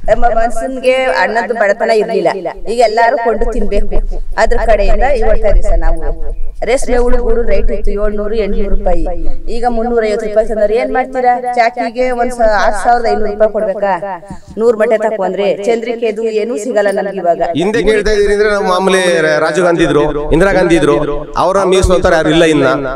ಮನ್ಸನ್ಗೆ ಅನ್ನದ ಬಡತನ ಇರ್ಲಿಲ್ಲ, ಈಗ ಎಲ್ಲಾರು ಕೊಂಡು ತಿನ್ಬೇಕು. ಅದ್ರ ಕಡೆಯಿಂದ ಹೇಳ್ತಾ ಇದೀವಿ ಸರ್. ನಾವು ರೇಷ್ಮೆ ಹುಳು ಗೂಡು ರೈಟ್ ಇತ್ತು 700-800 ರೂಪಾಯಿ, ಈಗ 350 ರೂಪಾಯಿ ತಂದ್ರೆ ಏನ್ ಮಾಡ್ತೀರಾ? ಚಾಕಿಗೆ 6500 ರೂಪಾಯಿ ಕೊಡ್ಬೇಕಾ? 100 ಮಟ್ಟೆ ತಕೊಂಡ್ರೆ ಚಂದ್ರಿಕೆದು ಏನು ಸಿಗಲ್ಲ ನಮ್ಗೆ ಇವಾಗ. ಹಿಂದೆ ಹೇಳ್ತಾ ಇದೀರಿ ಅಂದ್ರೆ ಮಾಮೂಲಿ ರಾಜೀವ್ ಗಾಂಧಿ ಇದ್ರು, ಇಂದಿರಾ ಗಾಂಧಿ ಇದ್ರು, ಅವರ ಮೀಸಲು ಯಾರು ಇಲ್ಲ.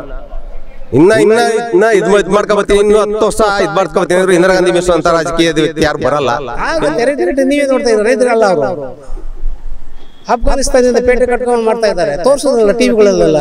ಇನ್ನ ಇದ್ ಮಾಡ್ಕೊಬತ್ತೀನಿ, ಇನ್ನು 10 ವರ್ಷ ಇದ್ ಮಾಡ್ಕೊಬತ್ತೀನಿ. ಇಂದಿರಾ ಗಾಂಧಿ ಮೀಸಲು ಅಂತ ರಾಜಕೀಯದ ವ್ಯಕ್ತಿ ಯಾರು ಬರಲ್ಲ. ನೀವೇ ನೋಡ್ತಾ ಇದ್ರೆ ರೈತರಲ್ಲ ಅವರು ಅಫ್ಘಾನಿಸ್ತಾನದಿಂದ ಪೇಟೆ ಕಟ್ಕೊಂಡು ಮಾಡ್ತಾ ಇದ್ದಾರೆ, ತೋರಿಸೋದ್ರಲ್ಲ ಟಿವಿಗಳಲ್ಲೆಲ್ಲ.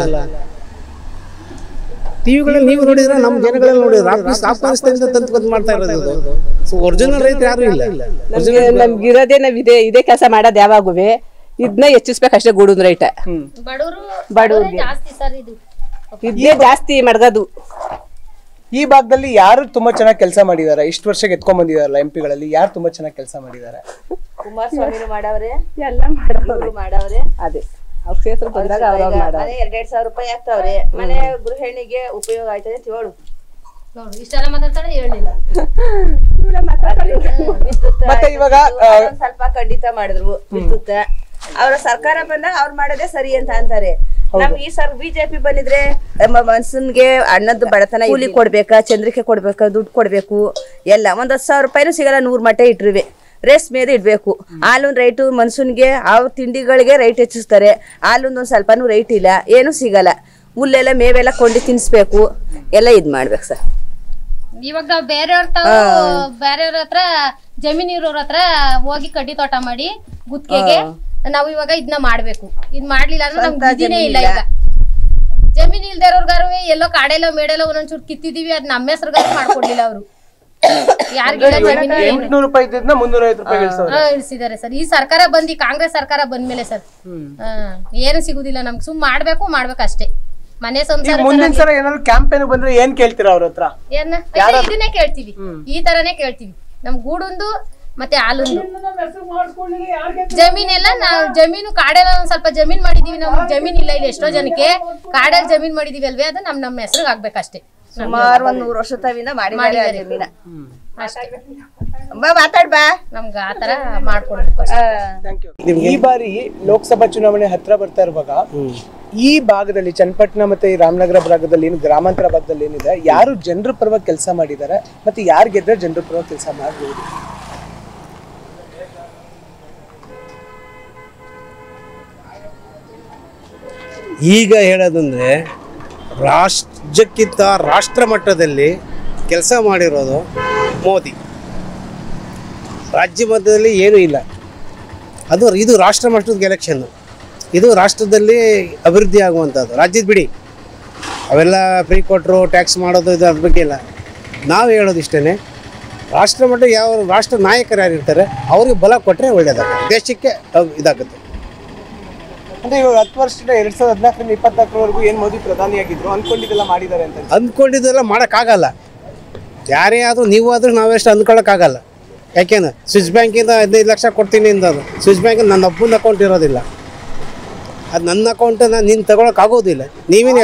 ಟಿವಿಗಳಲ್ಲಿ ನೀವು ನೋಡಿದ್ರೆ ನಮ್ಮ ಜನಗಳೆಲ್ಲ ನೋಡಿದ್ರೆ ಅಫ್ಘಾನಿಸ್ತಾನದಿಂದ ತಂದು ಮಾಡ್ತಾ ಇರೋದು. ಒರಿಜಿನಲ್ ರೈತರು ಯಾರು ಇಲ್ಲ. ನಮ್ಗೆ ಇರೋದೇ ನಾವ್ ಇದೇ ಕೆಲಸ ಮಾಡೋದು ಯಾವಾಗುವೆ. ಇದನ್ನ ಹೆಚ್ಚಿಸ್ಬೇಕಷ್ಟೇ ಗೂಡುನ್ ರೈಟ್. ಬಡವ್ರಿಗೆ ಇದೇ ಜಾಸ್ತಿ ಮಡ್ಗದು. ಈ ಭಾಗದಲ್ಲಿ ಯಾರು ತುಂಬಾ ಚೆನ್ನಾಗಿ ಕೆಲಸ ಮಾಡಿದ್ದಾರೆ? ಇಷ್ಟು ವರ್ಷಕ್ಕೆ ಎತ್ಕೊಂಡ್ ಬಂದಿದಾರಲ್ಲ ಎಂಪಿಗಳಲ್ಲಿ, ಯಾರು ತುಂಬಾ ಚೆನ್ನಾಗಿ ಕೆಲಸ ಮಾಡಿದ್ದಾರೆ? ಕುಮಾರಸ್ವಾಮಿ ಮಾಡವ್ರೆ, ಎಲ್ಲ ಮಾಡವ್ರೆ. ಅದೇ ಅವ್ರ ಕ್ಷೇತ್ರ ಬಂದಾಗ 2,000 ರೂಪಾಯಿ ಆಗ್ತಾವ್ರೆ. ಮನೆ ಗೃಹಿಣಿಗೆ ಉಪಯೋಗ ಆಯ್ತದೆ ಅಂತ ಹೇಳು. ಇಷ್ಟೆಲ್ಲ ಮಾತಾಡ್ತಾಳೆ ಹೇಳಿಲ್ಲ. ಮತ್ತೆ ಇವಾಗ ಸ್ವಲ್ಪ ಖಂಡಿತ ಮಾಡಿದ್ರು ವಿದ್ಯುತ್. ಅವ್ರ ಸರ್ಕಾರ ಬಂದಾಗ ಅವ್ರು ಮಾಡೋದೇ ಸರಿ ಅಂತ ಅಂತಾರೆ. ನಮ್ಗೆ ಈ ಸರ್ ಬಿಜೆಪಿ ಬಂದಿದ್ರೆ ಮನ್ಸನ್ಗೆ ಅನ್ನದ ಬಡತನ ಕೂಲಿ ಕೊಡ್ಬೇಕಾ, ಚಂದ್ರಿಕೆ ಕೊಡ್ಬೇಕಾ, ದುಡ್ಡು ಕೊಡ್ಬೇಕು ಎಲ್ಲ. 10,000 ರೂಪಾಯಿನೂ ಸಿಗಲ್ಲ. 100 ಮಟ್ಟೆ ಇಟ್ಟಿರುವೆ. ರೇಷ್ಮೆದು ಇಡ್ಬೇಕು. ಹಾಲುನ್ ರೈಟು ಮನ್ಸೂನ್ಗೆ ಅವ್ರ ತಿಂಡಿಗಳಿಗೆ ರೈಟ್ ಹೆಚ್ಚಿಸ್ತಾರೆ. ಹಾಲೊಂದು ಸ್ವಲ್ಪನೂ ರೈಟ್ ಇಲ್ಲ, ಏನು ಸಿಗಲ್ಲ. ಹುಲ್ಲೆಲ್ಲ ಮೇವೆಲ್ಲ ಕೊಂಡು ತಿನ್ಸ್ಬೇಕು, ಎಲ್ಲ ಇದ್ ಮಾಡ್ಬೇಕು ಸರ್. ಇವಾಗ ನಾವು ಬೇರೆಯವ್ರ ಹತ್ರ ಜಮೀನಿರೋರ ಹತ್ರ ಹೋಗಿ ಕಡ್ಡಿ ತೋಟ ಮಾಡಿ ಗುತ್ತಿಗೆಗೆ ನಾವು ಇವಾಗ ಇದನ್ನ ಮಾಡ್ಬೇಕು. ಇದ್ ಮಾಡ್ಲಿಲ್ಲ ಅಂದ್ರೆ ನಮ್ಗೆ ಇದಿನೇ ಇಲ್ಲ. ಈಗ ಜಮೀನ್ ಇಲ್ದೇ ಇರೋರ್ಗಾರು ಎಲ್ಲೋ ಕಾಡೆಲ್ಲ ಮೇಡೆಲ್ಲ ಒಂದೊಂಚೂರು ಕಿತ್ತಿದೀವಿ, ಅದ್ ನಮ್ಮ ಹೆಸರುಗಾರು ಮಾಡ್ಕೊಡ್ಲಿಲ್ಲ ಅವರು. ಇಳಿಸಿದ್ದಾರೆ ಸರ್. ಈ ಸರ್ಕಾರ ಬಂದಿ ಕಾಂಗ್ರೆಸ್ ಸರ್ಕಾರ ಬಂದ್ಮೇಲೆ ಸರ್ ಏನು ಸಿಗುದಿಲ್ಲ ನಮ್ಗೆ. ಸುಮ್ ಮಾಡ್ಬೇಕು ಅಷ್ಟೇ. ಮನೆ ಸಂಸಾರ ಮುಂದಿನ ಸಲ ಏನಾದ್ರು ಕ್ಯಾಂಪೇನ್ ಬಂದ್ರೆ ಏನ್ ಕೇಳ್ತೀರಾ ಅವ್ರ ಹತ್ರ? ಇದನ್ನೇ ಕೇಳ್ತೀವಿ, ಈ ತರನೇ ಕೇಳ್ತೀವಿ. ನಮ್ ಗೂಡೊಂದು ಮತ್ತೆ ಹಾಲೊಂದು ಜಮೀನೆಲ್ಲ ನಾವು ಜಮೀನು ಕಾಡೆಲ್ಲ ಒಂದ್ ಸ್ವಲ್ಪ ಜಮೀನ್ ಮಾಡಿದೀವಿ. ನಮ್ಗೆ ಜಮೀನ್ ಇಲ್ಲ ಇಲ್ಲಿ ಎಷ್ಟೋ ಜನಕ್ಕೆ. ಕಾಡಲ್ಲಿ ಜಮೀನ್ ಮಾಡಿದೀವಿ ಅಲ್ವೇ, ಅದು ನಮ್ಮ ಹೆಸರಿಗೆ ಆಗ್ಬೇಕಷ್ಟೇ. ಸುಮಾರು 100 ವರ್ಷ ತವಿಂದ ಮಾಡಿದ್ದಾರೆ ಜಮೀನ. ಮಾತಾಡ್ಬಾ, ನಮ್ಗೆ ಆತರ ಮಾಡ್ಕೊಡ್ಬೇಕು. ಈ ಬಾರಿ ಲೋಕಸಭಾ ಚುನಾವಣೆ ಹತ್ರ ಬರ್ತಾ ಇರುವಾಗ ಈ ಭಾಗದಲ್ಲಿ ಚನ್ನಪಟ್ಟಣ ಮತ್ತೆ ಈ ರಾಮನಗರ ಭಾಗದಲ್ಲಿ ಏನು ಗ್ರಾಮಾಂತರ ಭಾಗದಲ್ಲಿ ಏನಿದೆ, ಯಾರು ಜನರ ಪರವಾಗಿ ಕೆಲಸ ಮಾಡಿದ್ದಾರೆ ಮತ್ತೆ ಯಾರು ಗೆದ್ರೆ ಜನರ ಪರವಾಗಿ ಕೆಲಸ ಮಾಡಬಹುದು? ಈಗ ಹೇಳೋದಂದ್ರೆ ರಾಜ್ಯಕ್ಕಿಂತ ರಾಷ್ಟ್ರ ಮಟ್ಟದಲ್ಲಿ ಕೆಲಸ ಮಾಡಿರೋದು ಮೋದಿ. ರಾಜ್ಯ ಮಟ್ಟದಲ್ಲಿ ಏನೂ ಇಲ್ಲ. ಇದು ರಾಷ್ಟ್ರ ಮಟ್ಟದ ಎಲೆಕ್ಷನ್ನು. ಇದು ರಾಷ್ಟ್ರದಲ್ಲಿ ಅಭಿವೃದ್ಧಿ ಆಗುವಂಥದ್ದು. ರಾಜ್ಯದ ಬಿಡಿ, ಅವೆಲ್ಲ ಫ್ರೀ ಕೊಟ್ಟರು ಟ್ಯಾಕ್ಸ್ ಮಾಡೋದು ಇದು ಅದ್ರ ಬಗ್ಗೆ ಇಲ್ಲ. ನಾವು ಹೇಳೋದು ಇಷ್ಟೇ, ರಾಷ್ಟ್ರ ಮಟ್ಟ ಯಾವ ರಾಷ್ಟ್ರ ನಾಯಕರು ಯಾರಿರ್ತಾರೆ ಅವ್ರಿಗೆ ಬಲ ಕೊಟ್ಟರೆ ಒಳ್ಳೆಯದಾಗುತ್ತೆ, ದೇಶಕ್ಕೆ ಇದಾಗುತ್ತೆ. ಅಂದ್ರೆ ಇವಾಗ 10 ವರ್ಷದಿಂದ 2014ರಿಂದ 2024ವರೆಗೂ ಏನ್ ಮೋದಿ ಪ್ರಧಾನಿಯಾಗಿದ್ರು ಅನ್ಕೊಂಡಿದ್ದೆಲ್ಲ ಮಾಡಿದ್ದಾರೆ ಅಂತ. ಅಂದ್ಕೊಂಡಿದ್ದೆಲ್ಲ ಮಾಡೋಕ್ಕಾಗಲ್ಲ. ಯಾರೇ ಆದರೂ ನೀವು ಆದರೂ ನಾವೆಷ್ಟು ಅಂದ್ಕೊಳ್ಳೋಕ್ಕಾಗಲ್ಲ. ಯಾಕೆಂದ್ರೆ ಸ್ವಿಸ್ ಬ್ಯಾಂಕಿಂದ 15 ಲಕ್ಷ ಕೊಡ್ತೀನಿ ಅಂದದು. ಸ್ವಿಸ್ ಬ್ಯಾಂಕಿಂದ ನನ್ನ ಅಪ್ಪನ ಅಕೌಂಟ್ ಇರೋದಿಲ್ಲ. ಅದು ನನ್ನ ಅಕೌಂಟ್ ನೀನು ತಗೊಳಕ್ಕಾಗೋದಿಲ್ಲ. ನೀವೇನೇ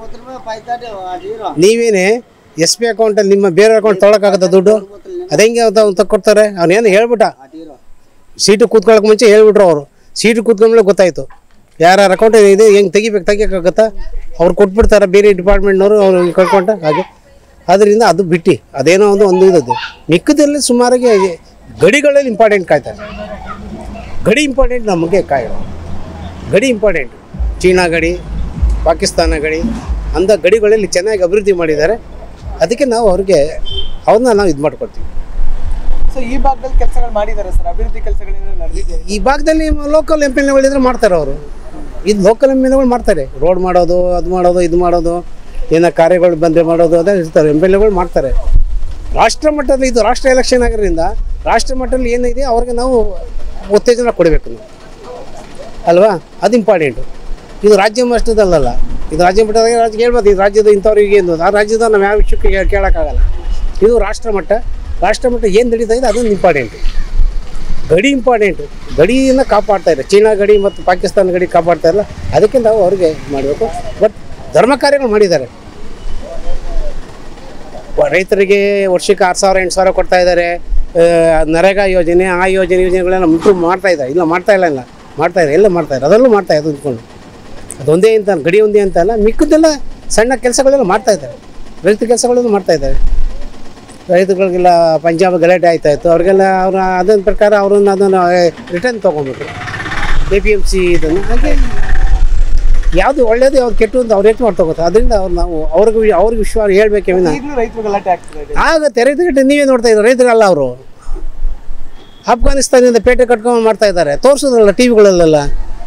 ಎಸ್ ಬಿ ಅಕೌಂಟಲ್ಲಿ ನಿಮ್ಮ ಬೇರೆ ಅಕೌಂಟ್ ತೊಗೊಳಕ್ಕಾಗತ್ತೆ ದುಡ್ಡು? ಅದು ಹೆಂಗೆ ತಗೊಡ್ತಾರೆ? ಅವನೇನು ಹೇಳ್ಬಿಟ್ಟ, ಸೀಟು ಕೂತ್ಕೊಳ್ಳೋಕೆ ಮುಂಚೆ ಹೇಳ್ಬಿಟ್ರು ಅವರು. ಸೀಟು ಕೂತ್ಕೊಂಡ್ಮೇಲೆ ಗೊತ್ತಾಯಿತು ಯಾರ್ಯಾರ ಅಕೌಂಟ್ ಇದೆ, ಹೆಂಗೆ ತೆಗಿಯೋಕ್ಕಾಗತ್ತಾ? ಅವ್ರು ಕೊಟ್ಬಿಡ್ತಾರೆ ಬೇರೆ ಡಿಪಾರ್ಟ್ಮೆಂಟ್ನವರು, ಅವ್ರು ಕಳ್ಕೊಂಡ ಹಾಗೆ. ಅದರಿಂದ ಅದು ಬಿಟ್ಟು ಅದೇನೋ ಒಂದು ಇರೋದು. ಮಿಕ್ಕದಲ್ಲಿ ಸುಮಾರಾಗಿ ಗಡಿಗಳಲ್ಲಿ ಇಂಪಾರ್ಟೆಂಟ್ ಕಾಯ್ತಾರೆ. ಗಡಿ ಇಂಪಾರ್ಟೆಂಟ್ ನಮಗೆ ಗಡಿ ಇಂಪಾರ್ಟೆಂಟ್. ಚೀನಾ ಗಡಿ, ಪಾಕಿಸ್ತಾನ ಗಡಿ ಅಂಥ ಗಡಿಗಳಲ್ಲಿ ಚೆನ್ನಾಗಿ ಅಭಿವೃದ್ಧಿ ಮಾಡಿದ್ದಾರೆ. ಅದಕ್ಕೆ ನಾವು ಅವ್ರನ್ನ ನಾವು ಇದು ಮಾಡ್ಕೊಳ್ತೀವಿ. ಸೊ ಈ ಭಾಗದಲ್ಲಿ ಕೆಲಸಗಳು ಮಾಡಿದ್ದಾರೆ ಸರ್, ಅಭಿವೃದ್ಧಿ ಕೆಲಸಗಳೇನು ನಡೆದಿದೆ? ಈ ಭಾಗದಲ್ಲಿ ಲೋಕಲ್ ಎಂ ಪಿ ಎಲ್ ಎಗಳಿದ್ರೆ ಮಾಡ್ತಾರೆ ಅವರು. ಇದು ಲೋಕಲ್ ಎಂ ಪಿ ಎಲ್ಗಳು ಮಾಡ್ತಾರೆ. ರೋಡ್ ಮಾಡೋದು, ಅದು ಮಾಡೋದು, ಇದು ಮಾಡೋದು, ಏನೋ ಕಾರ್ಯಗಳು ಬಂದರೆ ಮಾಡೋದು, ಅದೇ ಇರ್ತಾರೆ. ಎಂ ಪಿ ಎಲ್ಗಳು ಮಾಡ್ತಾರೆ. ರಾಷ್ಟ್ರ ಮಟ್ಟದಲ್ಲಿ ಇದು ರಾಷ್ಟ್ರ ಎಲೆಕ್ಷನ್ ಆಗಿರೋದ್ರಿಂದ ರಾಷ್ಟ್ರ ಮಟ್ಟದಲ್ಲಿ ಏನಿದೆ ಅವ್ರಿಗೆ ನಾವು ಉತ್ತೇಜನ ಕೊಡಬೇಕು ನಾವು, ಅಲ್ವಾ? ಅದು ಇಂಪಾರ್ಟೆಂಟು. ಇದು ರಾಜ್ಯ ಮಟ್ಟದಲ್ಲ. ಇದು ರಾಜ್ಯ ಮಟ್ಟದಾಗ ಹೇಳ್ಬೋದು, ಇದು ರಾಜ್ಯದ ಇಂಥವ್ರಿಗೆ ಏನು, ಆ ರಾಜ್ಯದ ನಾವು ಯಾವ ವಿಷಯಕ್ಕೆ ಕೇಳೋಕ್ಕಾಗಲ್ಲ. ಇದು ರಾಷ್ಟ್ರ ಮಟ್ಟ. ರಾಷ್ಟ್ರ ಮಟ್ಟ ಏನು ನಡೀತಾ ಇದೆ ಅದೊಂದು ಇಂಪಾರ್ಟೆಂಟು. ಗಡಿ ಇಂಪಾರ್ಟೆಂಟು. ಗಡಿಯನ್ನು ಕಾಪಾಡ್ತಾ ಇದೆ. ಚೀನಾ ಗಡಿ ಮತ್ತು ಪಾಕಿಸ್ತಾನ ಗಡಿ ಕಾಪಾಡ್ತಾ ಇಲ್ಲ. ಅದಕ್ಕೆ ನಾವು ಅವ್ರಿಗೆ ಮಾಡಬೇಕು. ಬಟ್ ಧರ್ಮ ಕಾರ್ಯಗಳು ಮಾಡಿದ್ದಾರೆ. ರೈತರಿಗೆ ವರ್ಷಕ್ಕೆ 6,000 8,000 ಕೊಡ್ತಾ ಇದ್ದಾರೆ. ನರೇಗಾ ಯೋಜನೆ ಆ ಯೋಜನೆಗಳೆಲ್ಲ ಇಂಪ್ರೂವ್ ಮಾಡ್ತಾ ಇದ್ದಾರೆ. ಇಲ್ಲ ಮಾಡ್ತಾ ಇಲ್ಲ ಎಲ್ಲ ಮಾಡ್ತಾಯಿದ್ದಾರೆ. ಅದರಲ್ಲೂ ಮಾಡ್ತಾಯಿದ್ದಾರೆ ಅಂದ್ಕೊಂಡು ಅದೊಂದೇ ಅಂತ ಗಡಿ ಒಂದೇ ಅಂತ ಅಲ್ಲ, ಮಿಕ್ಕದೆಲ್ಲ ಸಣ್ಣ ಕೆಲಸಗಳೆಲ್ಲ ಮಾಡ್ತಾಯಿದ್ದಾರೆ. ರೈತ ಕೆಲಸಗಳೆಲ್ಲ ಮಾಡ್ತಾಯಿದ್ದಾರೆ. ರೈತಗಳಿಗೆಲ್ಲ ಪಂಜಾಬ್ ಗಲಾಟೆ ಆಯ್ತಾಯಿತ್ತು, ಅವ್ರಿಗೆಲ್ಲ ಅವ್ರ ಅದನ್ನ ಪ್ರಕಾರ ಅದನ್ನು ರಿಟರ್ನ್ ತೊಗೊಬೇಕು APMC ಇದನ್ನು. ಹಾಗೆ ಯಾವುದು ಒಳ್ಳೇದು ಯಾವ್ದು ಕೆಟ್ಟು ಅಂತ ಅವ್ರು ಎಷ್ಟು ಮಾಡ್ತೋಗುತ್ತೆ. ಅದರಿಂದ ಅವ್ರಿಗೆ ವಿಶ್ವಾಸ ಹೇಳ್ಬೇಕೆ ರೈತರು ಗಲಾಟೆ ಆಗ್ತದೆ. ಆಗುತ್ತೆ. ರೈತರಿಗೆ ನೀವೇ ನೋಡ್ತಾ ಇದ್ದಾರೆ, ರೈತರಲ್ಲ ಅವರು ಅಫ್ಘಾನಿಸ್ತಾನದಿಂದ ಪೇಟೆ ಕಟ್ಕೊಂಡು ಮಾಡ್ತಾ ಇದ್ದಾರೆ. ತೋರಿಸೋದ್ರಲ್ಲ ಟಿವಿಗಳಲ್ಲೆಲ್ಲ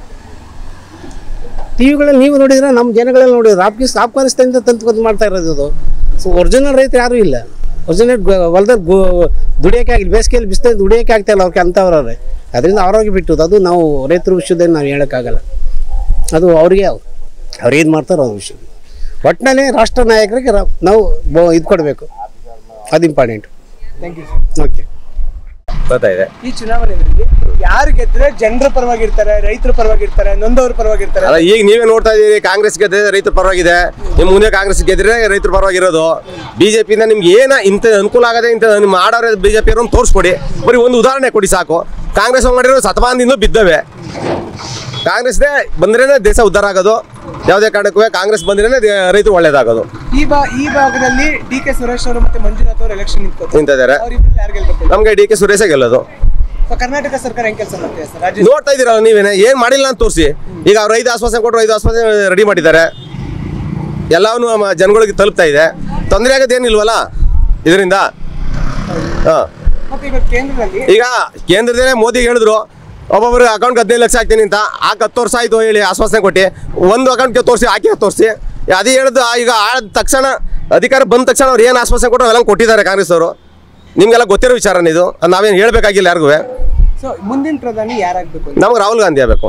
ನೀವು ನೋಡಿದ್ರೆ ನಮ್ಮ ಜನಗಳೆಲ್ಲ ನೋಡಿದ್ರೆ ಅಫ್ಘಾನಿಸ್ತಾನದಿಂದ ತಂದು ಮಾಡ್ತಾ ಇರೋದು ಇದು. ಸೊ ಒರಿಜಿನಲ್ ರೈತರು ಯಾರೂ ಇಲ್ಲ. ಒರಿಜಿನಲ್ ಹೊಲದಲ್ಲಿ ದುಡಿಯೋಕೆ ಆಗಿಲ್ಲ, ಬೇಸಿಗೆಯಲ್ಲಿ ಬಿಸಿಲಲ್ಲಿ ದುಡಿಯೋಕೆ ಆಗ್ತಾಯಿಲ್ಲ ಅವ್ರಿಗೆ ಅಂಥವ್ರವ್ರೆ. ಅದರಿಂದ ಅವ್ರಿಗೆ ಬಿಟ್ಟುದು. ಅದು ನಾವು ರೈತರ ವಿಷಯದಲ್ಲಿ ನಾವು ಹೇಳೋಕ್ಕಾಗಲ್ಲ. ಅದು ಅವ್ರಿಗೆ ಅವ್ರು ಏನು ಮಾಡ್ತಾರೋ ಅವ್ರ ವಿಷಯ. ಒಟ್ಟಿನಲ್ಲಿ ರಾಷ್ಟ್ರ ನಾಯಕರಿಗೆ ನಾವು ಇದು ಕೊಡಬೇಕು, ಅದು ಇಂಪಾರ್ಟೆಂಟ್. Thank you. ಓಕೆ. ಗೊತ್ತಾಯಿದೆ. ಈ ಚುನಾವಣೆಯಲ್ಲಿ ಯಾರು ಗೆದ್ರೆ ಜನರ ಪರವಾಗಿರ್ತಾರೆ, ರೈತರ ಪರವಾಗಿರ್ತಾರೆ, ನೊಂದವ್ರ ಪರವಾಗಿರ್ತಾರೆ? ಅಲ್ಲ, ಈಗ ನೀವೇ ನೋಡ್ತಾ ಇದೀರಿ, ಕಾಂಗ್ರೆಸ್ ಗೆದ್ರೆ ರೈತರ ಪರವಾಗಿದೆ. ನಿಮ್ಮ ಮುಂದೆ ಕಾಂಗ್ರೆಸ್ ಗೆದ್ರೆ ರೈತರ ಪರವಾಗಿರೋದು. ಬಿಜೆಪಿಯಿಂದ ನಿಮ್ಗೆ ಏನ ಇಂಥ ಅನುಕೂಲ ಆಗದೆ, ಇಂಥ ನಿಮ್ಮ ಆಡೋರು ಬಿಜೆಪಿ ಅವ್ರನ್ನ ತೋರಿಸ್ಕೊಡಿ. ಬರೀ ಒಂದು ಉದಾಹರಣೆ ಕೊಡಿ ಸಾಕು. ಕಾಂಗ್ರೆಸ್ ಮಾಡಿರೋ ಶತಮಾನದಿಂದ ಬಿದ್ದವೆ. ಕಾಂಗ್ರೆಸ್ದೇ ಬಂದ್ರೇನೆ ದೇಶ ಉದ್ಧಾರ ಆಗೋದು. ಯಾವುದೇ ಕಾರಣಕ್ಕೂ ಕಾಂಗ್ರೆಸ್ ಬಂದ್ರೇನೆ ರೈತರು ಒಳ್ಳೇದಾಗೋದು. ಈ ಭಾಗದಲ್ಲಿ DK ಸುರೇಶ್ ಅವರು ಮತ್ತೆ ಮಂಜುನಾಥ್ ಅವರು ಎಲೆಕ್ಷನ್ ನಿಂತಿದ್ದಾರೆ. ಯಾರು ಗೆಲ್ಬೇಕು? ನಮ್ಗೆ DK ಸುರೇಶ ಗೆಲ್ಲೋದು. ಕರ್ನಾಟಕ ಸರ್ಕಾರ ಹೆಂಗ್ ಕೆಲಸ ಮಾಡ್ತೀವಿ ಸರ್? ರಾಜ್ಯ ನೋಡ್ತಾ ಇದೀರಲ್ಲ ನೀವೇನೆ, ಏನ್ ಮಾಡಿಲ್ಲ ಅಂತ ತೋರಿಸಿ. ಈಗ ಅವ್ರು 5 ಆಶ್ವಾಸನೆ ಕೊಟ್ಟರು, 5 ಆಶ್ವಾಸನೆ ರೆಡಿ ಮಾಡಿದ್ದಾರೆ. ಎಲ್ಲವನ್ನೂ ಜನಗಳಿಗೆ ತಲುಪ್ತಾ ಇದೆ. ತೊಂದರೆ ಆಗೋದೇನಿಲ್ವಲ್ಲ ಇದರಿಂದ. ಈಗ ಕೇಂದ್ರದಲ್ಲೇ ಮೋದಿ ಹೇಳಿದ್ರು ಒಬ್ಬೊಬ್ಬರು ಅಕೌಂಟ್ 15 ಲಕ್ಷ ಹಾಕ್ತೀನಿ ಅಂತ. 10 ವರ್ಷ ಆಯ್ತು ಹೇಳಿ ಆಶ್ವಾಸನೆ ಕೊಟ್ಟು. ಒಂದು ಅಕೌಂಟ್ಗೆ ತೋರಿಸಿ, ಹಾಕಿ ತೋರಿಸಿ. ಅದೇ ಹೇಳಿದ್ದು. ಈಗ ಆದ ತಕ್ಷಣ ಅಧಿಕಾರ ಬಂದ ತಕ್ಷಣ ಅವ್ರು ಏನು ಆಶ್ವಾಸನೆ ಕೊಟ್ಟರು ಅವೆಲ್ಲ ಕೊಟ್ಟಿದ್ದಾರೆ ಕಾಂಗ್ರೆಸ್ ಅವರು. ನಿಮ್ಗೆಲ್ಲ ಗೊತ್ತಿರೋ ವಿಚಾರನೇ ಇದು, ನಾವೇನು ಹೇಳ್ಬೇಕಾಗಿಲ್ಲ ಯಾರಿಗೂ. ಸೊ ಮುಂದಿನ ಪ್ರಧಾನಿ ಯಾರಾಗಬೇಕು? ನಮ್ಗೆ ರಾಹುಲ್ ಗಾಂಧಿ ಆಗಬೇಕು.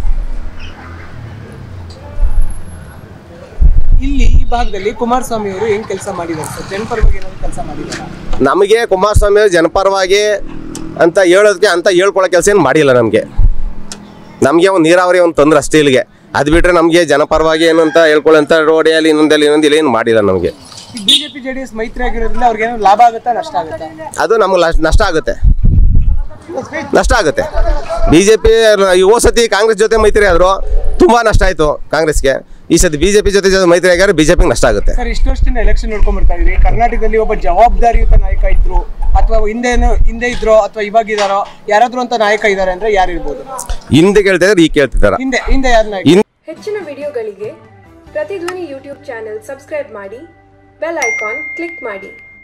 ಇಲ್ಲಿ ಈ ಭಾಗದಲ್ಲಿ ಕುಮಾರಸ್ವಾಮಿ ಅವರು ಏನ್ ಕೆಲಸ ಮಾಡಿದ್ದಾರೆ ಸರ್? ಜನಪರವಾಗಿ ಏನಾದ್ರು ಕೆಲಸ ಮಾಡಿದ್ದಾರೆ? ನಮಗೆ ಕುಮಾರಸ್ವಾಮಿ ಅವರು ಜನಪರವಾಗಿ ಅಂತ ಹೇಳೋದಕ್ಕೆ ಅಂತ ಹೇಳ್ಕೊಳ್ಳೋ ಕೆಲಸ ಏನು ಮಾಡಿಲ್ಲ. ನಮಗೆ ಒಂದು ನೀರಾವರಿ ಒಂದು ತೊಂದರೆ ಅಷ್ಟೇ ಇಲ್ಲಿಗೆ. ಅದು ಬಿಟ್ಟರೆ ನಮಗೆ ಜನಪರವಾಗಿ ಏನು ಅಂತ ಹೇಳ್ಕೊಳ್ಳೋಂಥ ರೋಡಿಯಲ್ಲಿ ಇನ್ನೊಂದಿಲ್ಲ ಏನು ಮಾಡಿಲ್ಲ ನಮಗೆ. ಬಿಜೆಪಿ JDS ಮೈತ್ರಿ ಆಗಿರೋದ್ರಿಂದ ಅವ್ರಿಗೆ ಏನೋ ಲಾಭ ಆಗುತ್ತಾ ನಷ್ಟ ಆಗುತ್ತಾ? ಅದು ನಮಗೆ ನಷ್ಟ ಆಗುತ್ತೆ. ಬಿಜೆಪಿ ಈ ಸತಿ ಕಾಂಗ್ರೆಸ್ ಜೊತೆ ಮೈತ್ರಿ ಆದರೂ ತುಂಬಾ ನಷ್ಟ ಆಯಿತು ಕಾಂಗ್ರೆಸ್ಗೆ. ಈ ಸತಿ ಬಿಜೆಪಿ ಜೊತೆ ಮೈತ್ರಿ ಆಗಿದ್ರೆ ಬಿಜೆಪಿಗೆ ನಷ್ಟ ಆಗುತ್ತೆ. ಸರ್, ಇಷ್ಟು ವರ್ಷದಿಂದ ಎಲೆಕ್ಷನ್ ನೋಡ್ಕೊಂಡ್ ಬರ್ತಾ ಇದ್ರಿ. ಕರ್ನಾಟಕದಲ್ಲಿ ಒಬ್ಬ ಜವಾಬ್ದಾರಿಯುತ ನಾಯಕ ಇದ್ರು, ಅಥವಾ ಹಿಂದೆ ಇದ್ರೋ ಅಥವಾ ಇವಾಗ ಇದಾರೋ, ಯಾರಾದ್ರೂ ಅಂತ ನಾಯಕ ಇದ್ದಾರೆ ಅಂದ್ರೆ ಯಾರು ಇರ್ಬೋದು? ಹಿಂದೆ ಕೇಳ್ತಿದ್ದಾರೆ, ಈಗ ಕೇಳ್ತಿದ್ದಾರೆ. ಹಿಂದೆ ಯಾರು ನಾಯಕ? ಹೆಚ್ಚಿನ ವಿಡಿಯೋಗಳಿಗೆ ಪ್ರತಿಧ್ವನಿ ಯೂಟ್ಯೂಬ್ ಚಾನೆಲ್ ಸಬ್ಸ್ಕ್ರೈಬ್ ಮಾಡಿ, ಬೆಲ್ ಐಕಾನ್ ಕ್ಲಿಕ್ ಮಾಡಿ.